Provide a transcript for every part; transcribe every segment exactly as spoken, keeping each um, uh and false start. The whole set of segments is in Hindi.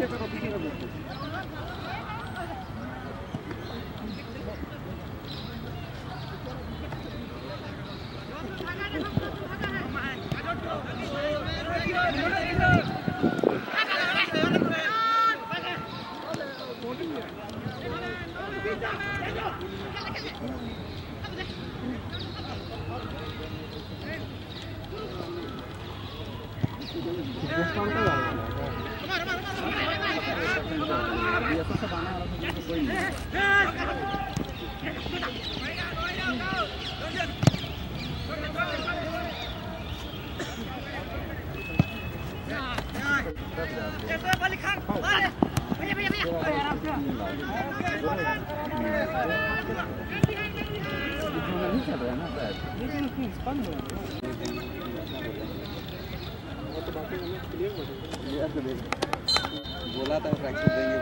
बोला था प्रैक्टिस देंगे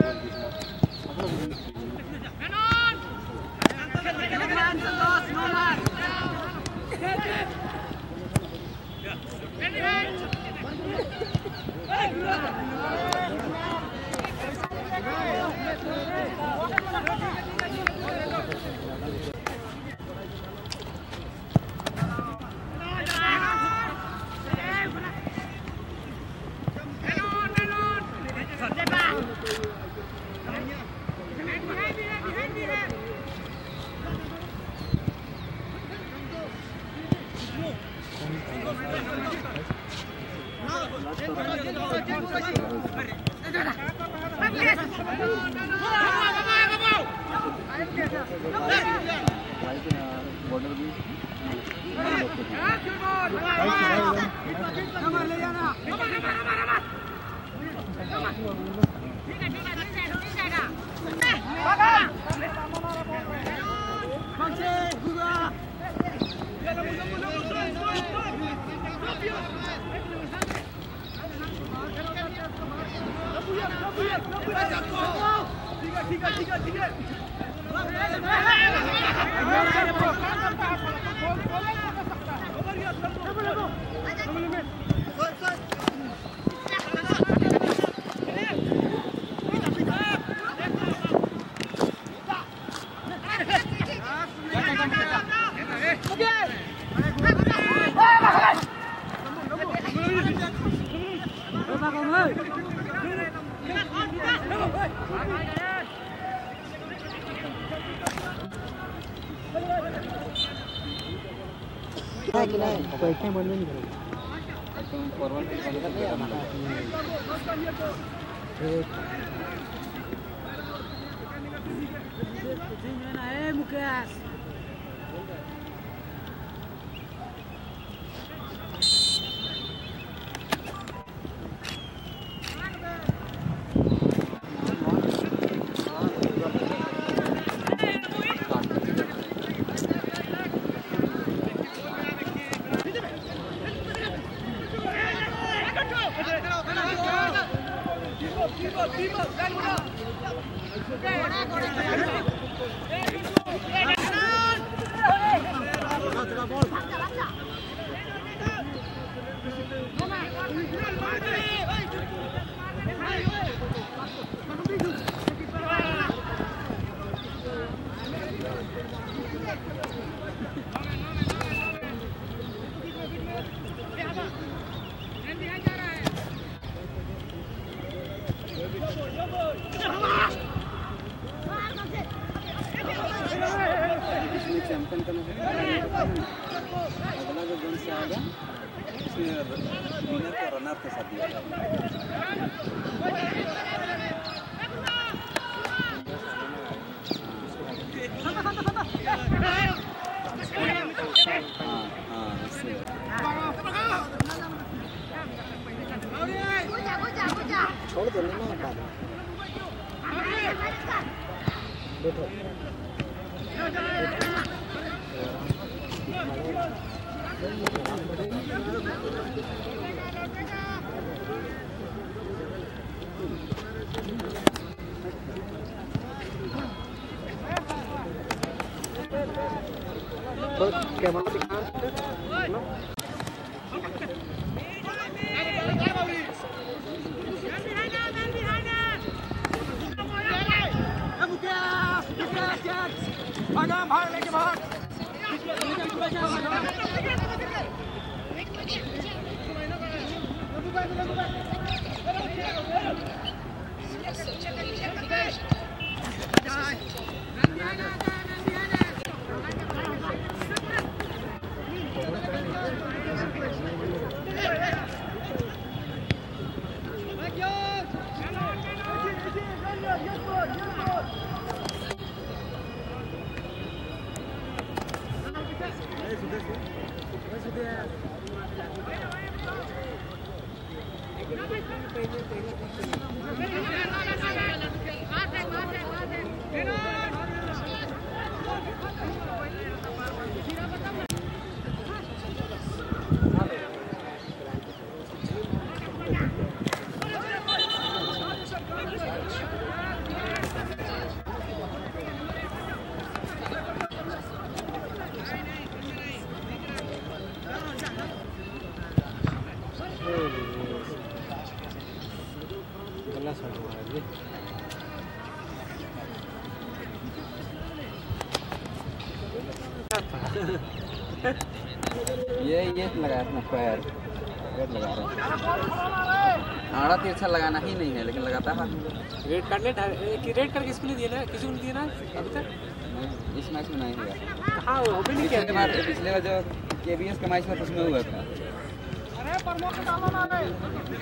पैसे बनवे नहीं करेगा मुकेश चैंपियन का अगला जो गेम से आएगा उसमें विनर को रनर के साथ दिया छोड़ दो ना बैठो तो कैमरा दिखा ये ये लगाया अपना पैर रेड लगा रहा है। आड़ा तिरछा लगाना ही नहीं है लेकिन लगाता है। रेड कार्ड ले कि रेड कार्ड किसको दिया ना, किसी को दिया ना अभी तक? इस मैच में नहीं हुआ। कहाँ हो भी नहीं किया? पिछले बार पिछले बार जो केबीएस का मैच था उसमें हुआ था। अरे प्रमोद डालो ना रे।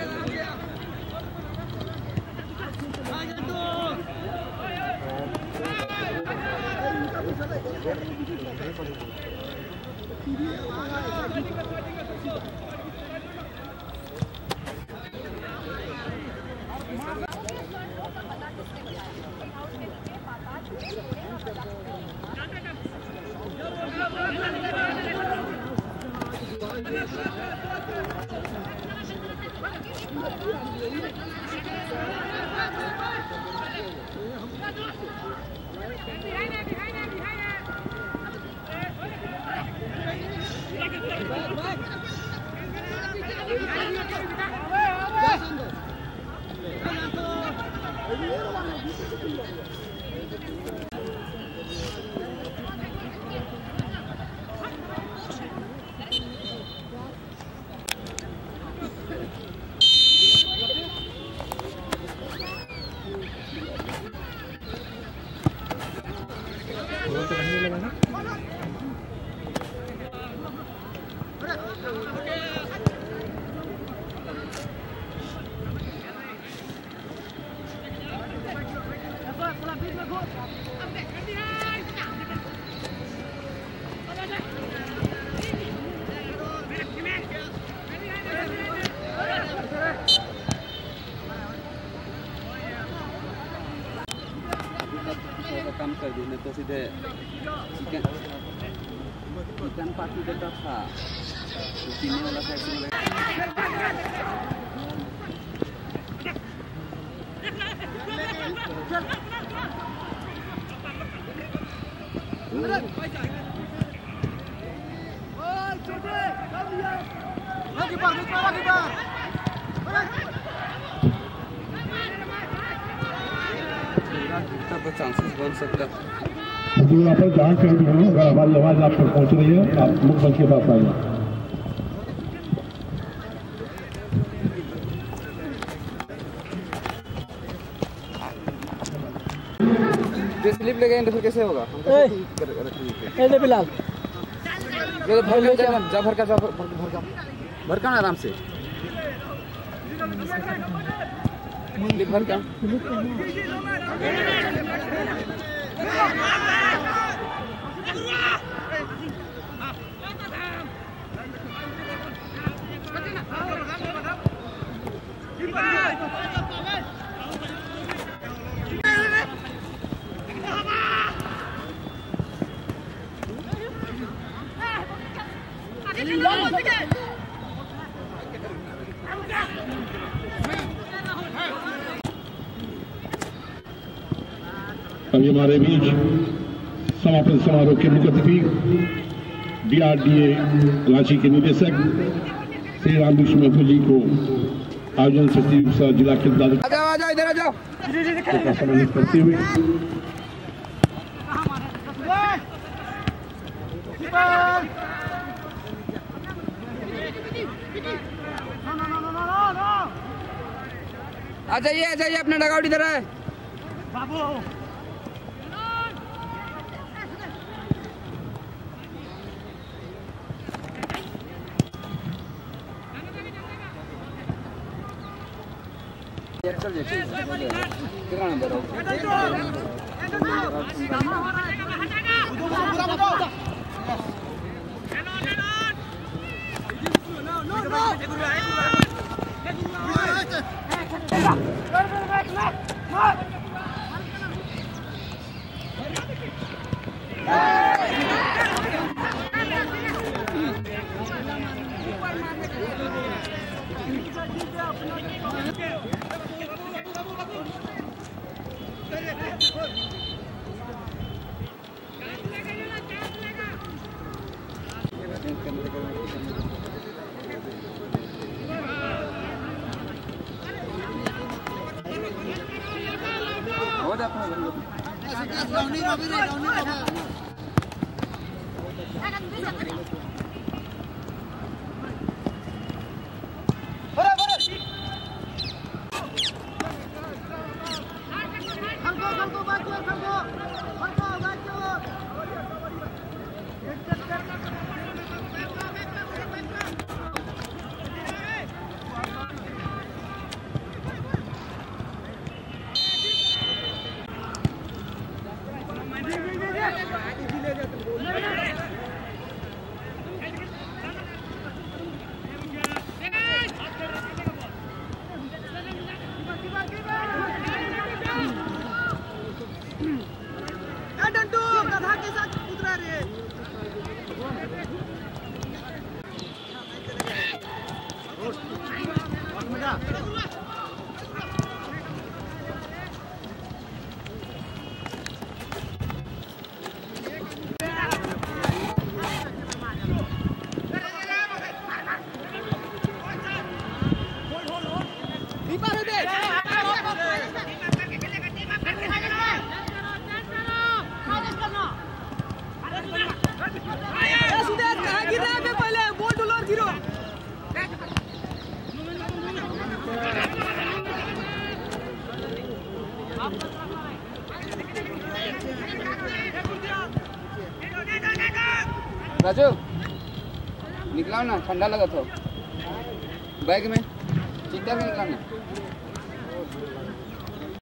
कम कर दी नहीं तो सीधे चिकन चिकन पार्टी देता था तो पीने वाला फैक्ट्री में तो चांसेस बन सकता है। यहाँ पर जहाँ कहीं भी हो, अगर हमारी आवाज़ आप तक पहुँच रही है आप मुख्य मंच के पास आइए। जो स्लिप ले गए तो फिर कैसे होगा? ए बिलाल जो भर का जा भर का जा भर का भर का आराम से स्लिप भर का अभी हमारे बीच समापन समारोह के मुख्य अतिथि डीआरडीए रांची के निदेशक श्री रामकृष्ण महतो जी को आयोजन सचिव सह जिला के आ जाओ आ जाओ इधर आ जाओ सम्मानित करते हुए आ जाइए आ जाइए, अपना डगआउट इधर है बाबू। चल जा कितना नंबर हो राजू निकलाओ ना, ठंडा लगा तो बैग में चिट्टा में निकलाना।